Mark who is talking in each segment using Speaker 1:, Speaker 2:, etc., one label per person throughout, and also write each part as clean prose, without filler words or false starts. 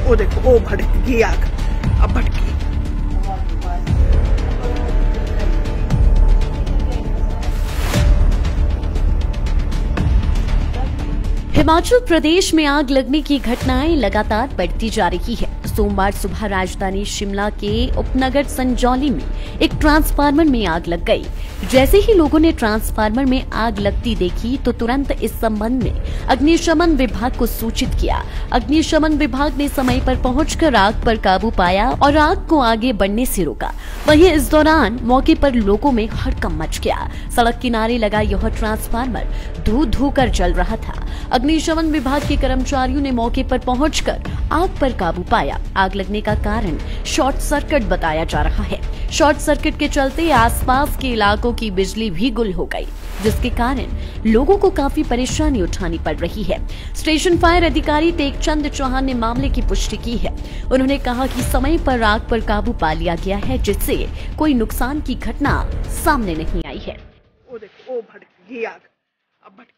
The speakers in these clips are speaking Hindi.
Speaker 1: वो देखो, वो भड़क गई आग, अब भड़की।
Speaker 2: हिमाचल प्रदेश में आग लगने की घटनाएं लगातार बढ़ती जा रही है। सोमवार सुबह राजधानी शिमला के उपनगर संजौली में एक ट्रांसफार्मर में आग लग गई। जैसे ही लोगों ने ट्रांसफार्मर में आग लगती देखी तो तुरंत इस संबंध में अग्निशमन विभाग को सूचित किया। अग्निशमन विभाग ने समय पर पहुंचकर आग पर काबू पाया और आग को आगे बढ़ने से रोका। वहीं इस दौरान मौके पर लोगों में हड़कंप मच गया। सड़क किनारे लगा यह ट्रांसफार्मर धू कर जल रहा था। अग्निशमन विभाग के कर्मचारियों ने मौके पर पहुंचकर आग पर काबू पाया। आग लगने का कारण शॉर्ट सर्किट बताया जा रहा है। शॉर्ट सर्किट के चलते आसपास के इलाकों की बिजली भी गुल हो गई, जिसके कारण लोगों को काफी परेशानी उठानी पड़ रही है। स्टेशन फायर अधिकारी टेकचंद चौहान ने मामले की पुष्टि की है। उन्होंने कहा कि समय पर आग पर काबू पा लिया गया है, जिससे कोई नुकसान की घटना सामने नहीं आई है।
Speaker 1: वो देखो, वो भड़क गई आग, अब भड़की।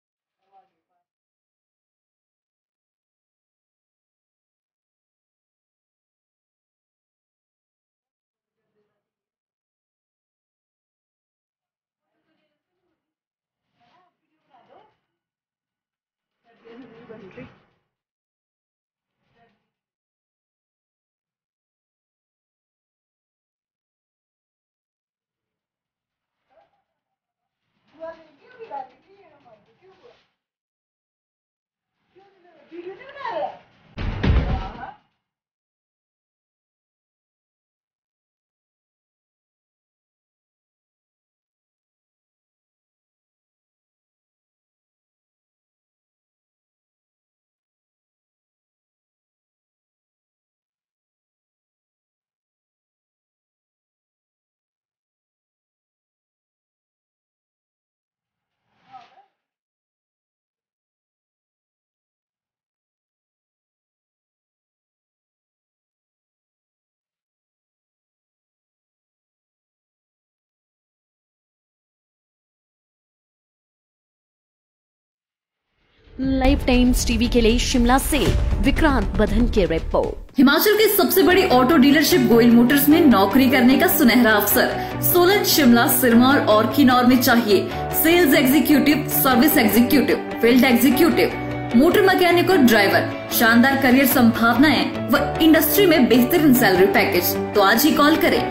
Speaker 2: लाइव टाइम्स टीवी के लिए शिमला से विक्रांत बधन की रिपोर्ट।
Speaker 3: हिमाचल की सबसे बड़ी ऑटो डीलरशिप गोयल मोटर्स में नौकरी करने का सुनहरा अवसर सोलन, शिमला, सिरमौर और किन्नौर में चाहिए sales executive, service executive, field executive, motor mechanic और ड्राइवर। शानदार करियर संभावनाएं व इंडस्ट्री में बेहतरीन सैलरी पैकेज। तो आज ही कॉल करें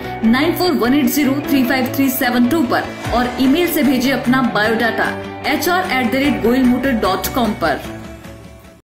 Speaker 3: 9418035372 पर और ईमेल से भेजिए अपना बायोडाटा hr@goilmotor.com पर।